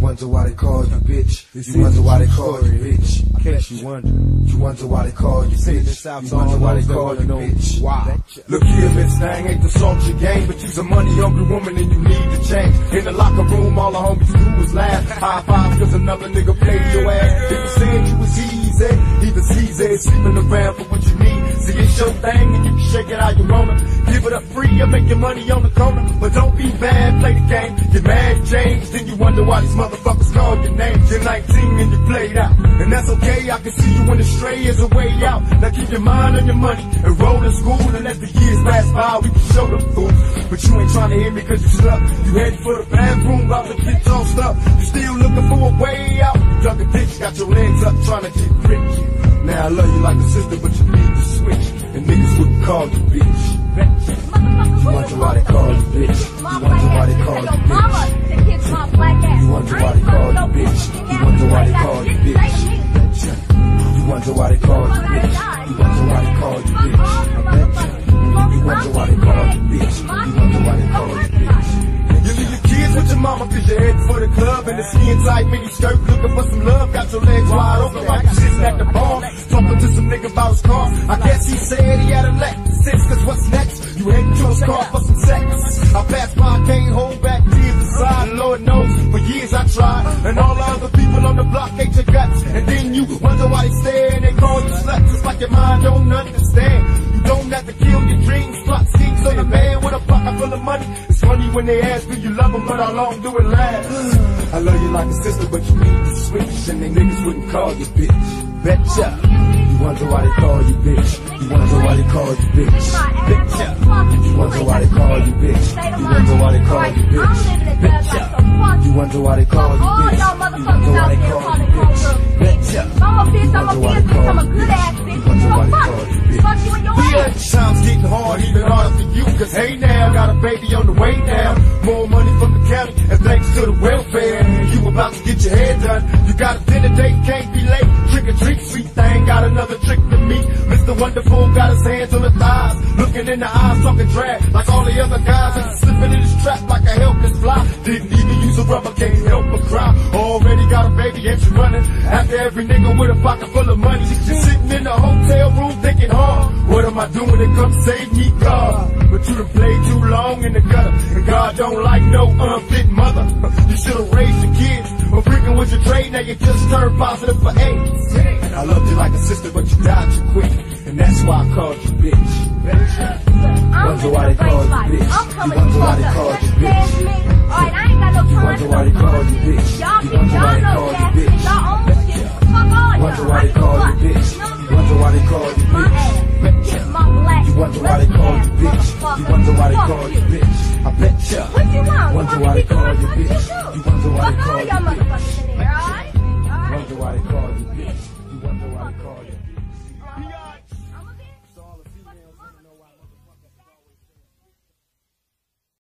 wonder why they call you bitch. You wonder why they call you bitch. In case you wonder. You wonder why they call you bitch. You wonder why they call you bitch. Why? Look here, Miss Thang, ain't the salt your game, but you's a money-hungry woman and you need to change. In the locker room, all the homies do is laugh. High five, cause another nigga played your ass. If you said you was easy, either easy, sleeping around for what you need. See, it's your thing and you can shake it how you wanna. Give it up free or make your money on the corner. But don't be bad, play the game. Get mad, James, then you wonder why these motherfuckers call your name. You're 19 and you played out, and that's okay. I can see you when the stray is a way out. Now keep your mind on your money and roll to school, and as the years pass by, we can show them fool. But you ain't trying to hear me cause you stuck. You headed for the bathroom, about to get tossed up. You still looking for a way out. You dug a ditch, got your legs up, trying to get rich. Now I love you like a sister, but you need to switch, and niggas wouldn't call you bitch. You wonder why they call you bitch. You wonder why they call you bitch. You wonder why they call you bitch. You wonder why they call you bitch. You wonder why they call you bitch. You wonder why they call you bitch. You wonder why they call you bitch. You wonder why they call you bitch. You leave your kids with your mama cause you're heading for the club in the skin tight mini skirt, looking for some love. Got your legs wide open like you sitting at the bar, talking to some nigga about his car. I guess he said he had a Lexus, cause what's next? You heading to his car for some sex. I pass by, can't hold back tears aside. Lord knows, for years I tried, and all the other people on the block hate your guts. And then you wonder why they stare and they call you slut, just like your mind don't understand. You don't have to kill your dreams, plot schemes on a man with a pocket full of money. It's funny when they ask me you love them, but how long do it last? I love you like a sister, but you need to switch, and they niggas wouldn't call you bitch. Betcha. You wonder why they call you bitch. You wonder why they call you bitch. Betcha. You wonder why they call you bitch. You wonder why they call you bitch. Betcha. You wonder why they call you bitch. You wonder why they call you bitch. Betcha. You wonder why they call you bitch. You wonder why they call you bitch. Yeah, time's getting hard, even harder for you, cause hey now, got a baby on the way now. More money from the county, and thanks to the welfare, you about to get your hair done. You got a dinner date, can't be late. Trick or treat, sweet thing, got another trick to me. Mr. Wonderful got his hands on the thighs, looking in the eyes, talking drag like all the other guys, and slipping in his trap like a helpless fly. Didn't even use a rubber, can't help but cry. Already got a baby and she running after every nigga with a pocket full of money. She's sitting in the hotel room thinking hard, what am I doing to come save me, God? But you done played too long in the gutter, and God don't like no unfit mother. You should've raised your kids, or freaking with your trade, now you just turned positive for AIDS. And I loved you like a sister, but you died too quick, and that's why I called you bitch. Wonder why they call you bitch. You wonder why they call you bitch. You wonder why they call you bitch. You wonder why they call you bitch. Wonder why they call you bitch. You wonder why they call you bitch. You wonder why they call you bitch. You wonder why they call you bitch. I betcha. What you want? Wonder why they call you bitch. You wonder why they call you bitch. Motherfuckers in there, alright? Wonder why they call you bitch. You wonder why they call you bitch.